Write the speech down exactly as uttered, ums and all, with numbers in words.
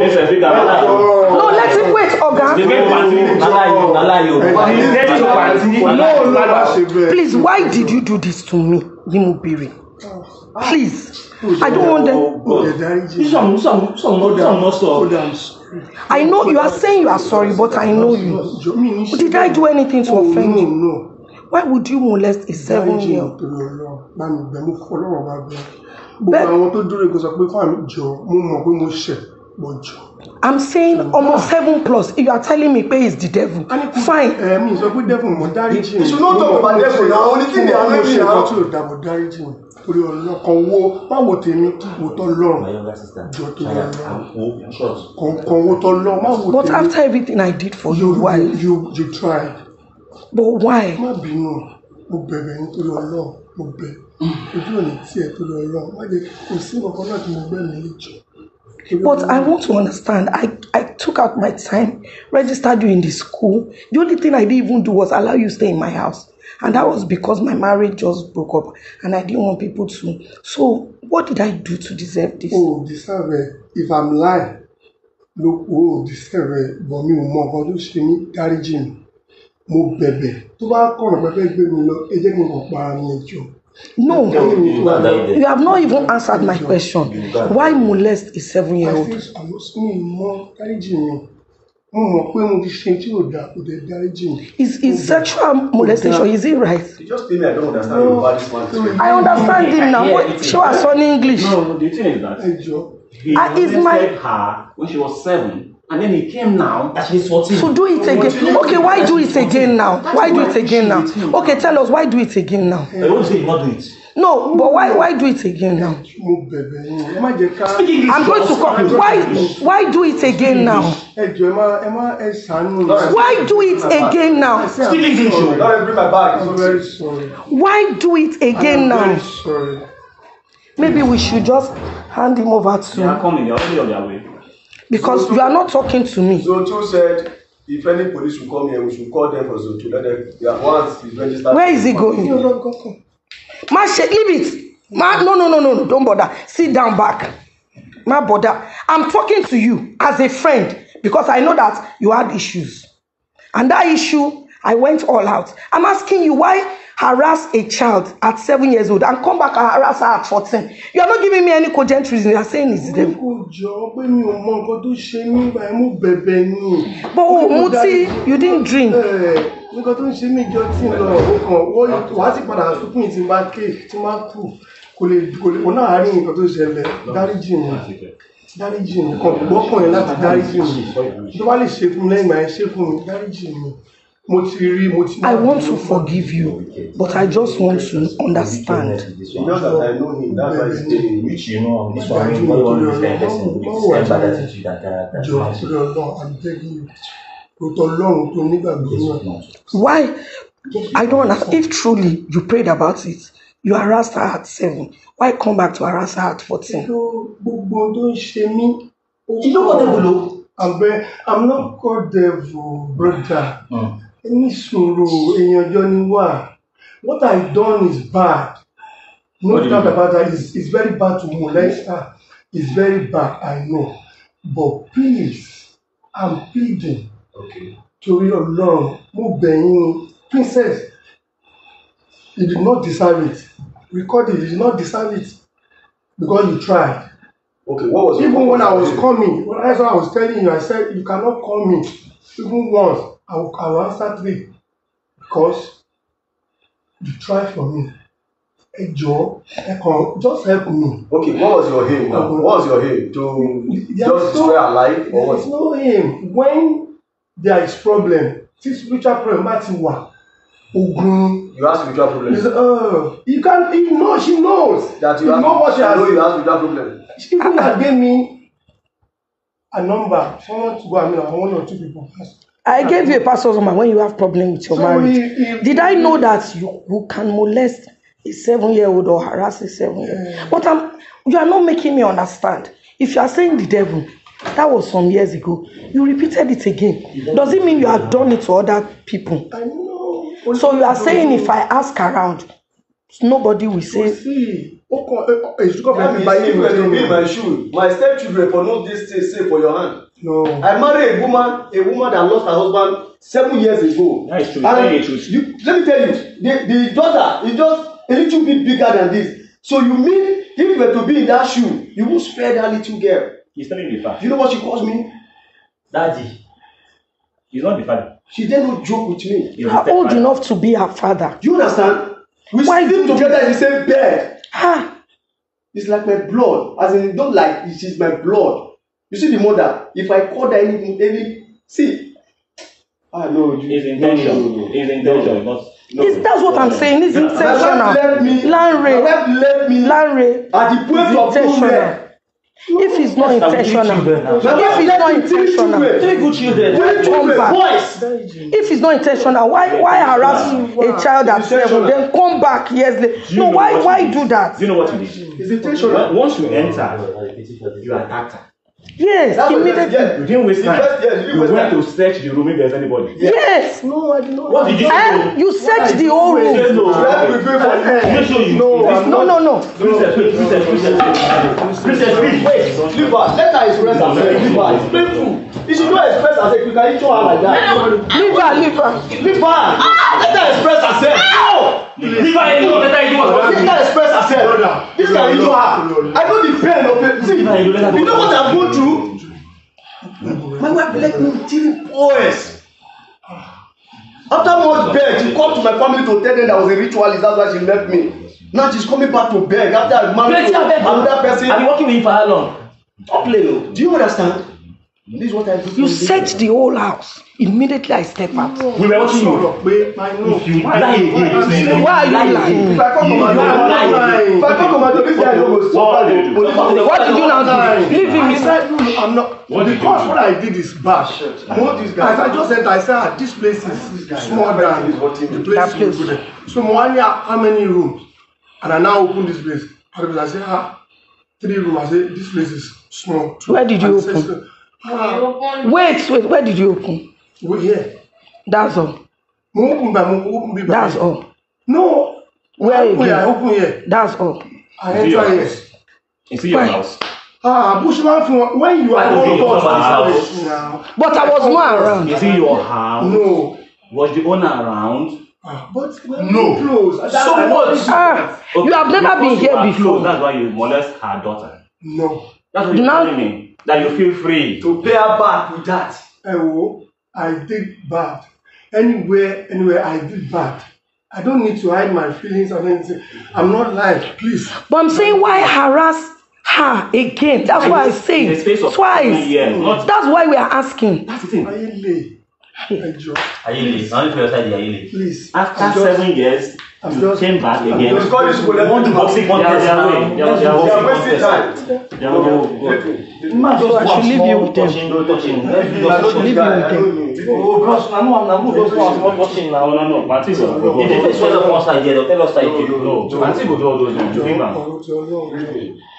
No, let him wait, Oga. Please, why did you do this to me, Yimubiri? Please, I don't want them. I know you are saying you are sorry, but I know you. Did I do anything to offend you? No. Why would you molest a seven-year-old? I'm saying almost seven plus. If you are telling me pay is the devil, fine. You should not talk about devil now. Only thing they are doing now. But after everything I did for you, why? You you tried. But why? But I want to understand. I, I took out my time, registered you in the school. The only thing I didn't even do was allow you to stay in my house. And that was because my marriage just broke up and I didn't want people to. So what did I do to deserve this? Oh, deserve it. If I'm lying, look, oh, deserve it. But me, more about this thing, Dariji, mo bebe. To ba come, bebe, bebe, no, e je mo pa mi jo. No, you have not even answered my question. Why molest a seven-year-old? Is is sexual molestation? Is it right? You just tell me I don't understand no. About this one. I understand him now. What? Show us on English. No, no, the thing is that he uh, molested my... her when she was seven. And then he came now that she's fourteen. So do it again. Okay, why do it again now? Why do it again now? Okay, tell us why do it again now? I won't say not do it. No, but why why do it again now? I'm going to call. Why why do it again now? Why do it again now? Still English. Don't bring my bag. I'm very sorry. Why do it again now? Sorry. Maybe we should just hand him over to. They are coming. They are already on their way. Because you are not talking to me. Zoto said, if any police will come here, we should call them for Zoto. Let them, they are once he's registered. Where is he going? Ma, leave it. Ma, no, no, no, no, don't bother. Sit down back. Ma, bother. I'm talking to you as a friend because I know that you had issues. And that issue, I went all out. I'm asking you why harass a child at seven years old and come back and harass her at fourteen. You are not giving me any cogent reason. You are saying it's them. But oh, Muti, you didn't drink. I want to forgive you, but I just want to understand. You know that I know him, that's why he's telling which you know. This one, I'm begging you. Why? I don't understand. If truly you prayed about it, you harassed her at seven. Why come back to harass her at fourteen? You know what they will I'm, I'm not called devil, brother. Mm. What I've done is bad. No doubt about that. It's, it's very bad to molest her. It's very bad, I know. But please, I'm pleading okay. to your Lord, Princess, you did not deserve it. Record it, you did not deserve it. Because you tried. Okay, what was even when I was coming, when I was telling you, I said you cannot call me even once. I will, I will answer three because you tried for me. Hey Joe, just help me. Okay, what was your aim now? What was your aim to just destroy her life or what? There's no aim. When there is problem, this spiritual problem, Matiwa. You have spiritual problem. Uh, you can't. You know, she knows that you, you have, know what she has. know you have spiritual problem. She even uh, gave me a number. Someone to go. I mean, one or two people. I gave you a pastor's number when you have problem with your so marriage. If, if, Did I know that you, you can molest a seven-year-old or harass a seven-year-old? Yeah. But I'm, you are not making me understand. If you are saying the devil, that was some years ago. You repeated it again. Does it mean you have done it to other people? I know. So you are saying if I ask around, nobody will say. See, It's because That of means by if you were to be in you. my shoe, my stepchildren for no this thing safe for your hand. No. I married a woman, a woman that lost her husband seven years ago. That is true. And That is true. you, let me tell you, the, the daughter is just a little bit bigger than this. So you mean if you were to be in that shoe, you would spare that little girl? He's telling you the fact. You know what she calls me? Daddy. He's not the father. She did not joke with me. He's You are the old stepfather. enough to be her father. Do you understand? We Why sleep do together in the same bed. Ah, It's like my blood. As in, don't like it is my blood. You see the mother. If I call her any any see. Ah no, you His no, intention. no, no, no. His intention. Not. No. it's, that's what I'm saying. It's My wife intentional. left me. My Lanre, wife left me Lanre, at the point it's of intentional. nowhere. If it's not Yes, I will give intentional, children now. if it's not Three intentional, children. Three good children. Three come children. back. Boys. If it's not intentional, why why harass a child at seven, then come back years later? No, why why do that? Do you know what you did? It's intentional. When- Once you enter, you attacked her. Yes, That's what immediately. yes. You didn't waste The time. first- yes, you didn't You waste went time. to search the room if there's anybody. Yes. No, I did not. What did you And you search the whole Say room. no. Let me go for Let me show you. No, I'm No, no, no. Princess, wait, princess, princess, wait. Princess, wait. Wait, leave her. Let her express herself. Leave her. It's painful. If she don't express herself, you can eat her like that. Leave her, leave her. Leave her. Let her express herself. No. Leave her alone. Let her do what Let her express herself. This can eat her. I know the pain of it. See, you know what I've gone through? My wife left me with three boys. After much beg, she come to my family to tell them that I was a ritualist. That's why she left me. Now she's coming back to beg after I married to another person. I've been working with you for how long? Don't play, no. Do you understand? This is what I do. You search the whole house. Immediately I step out. We were watching you. If You lie again. Why are you lying? If I come to my door, if I come to my door, this guy don't go What did you do? What did you now do? Leave him. I said, no, no, I'm not. What did you Because do? what I did is bad. What this guy? As I just said, I said, ah, this place is small than the That place. place. is good. So Moania, how many rooms? And I now open this place. And I say, ah, three rooms. I say, this place is small. Where did you And I say, open? ah, Wait, wait. Where did you open? we're here. That's all. Mo open by mo open by. That's all. No. Where I open here, I again? open here. That's all. I Is it your enter here. house? Is it your Why? house? Ah, Bushman, from when you are I don't on think board, somebody's house. now. But I was not around. Is it your house? No. Was the owner around? Ah, but No. close. That- So I what? don't- Ah, you have never been Because you here are before. close, that's why you molest her daughter. No. That's what you're Now- telling me. That you feel free. to pay her back with that. I will. I did bad. Anywhere, anywhere, I did bad. I don't need to hide my feelings or anything. I'm not lying. Please. But I'm saying why harass her again? That's why I say In the space of twice. seven years, not- That's why we are asking. That's the thing. Ayele. Ẹjọ́, Ayele, now if you outside the Ayele. please. After I'm just- seven years, I'm you just- came back I'm again. just- Because you should Want to boxing contest They are- now. they are- They are- they are They are boxing wasting contest. time. They are- Man, just So I one should leave you small with them. touching, no touching. I Every know just this touching. Leave guy, me I with know you. Oh, bros, now no, I'm not good. Just one small touching now. No, no, no. Martin go go If go. they face one of us side there, they'll tell us that No, you no. Martin go do all those things. You bring am. Ọ̀rọ̀ tí Ọlọ́run.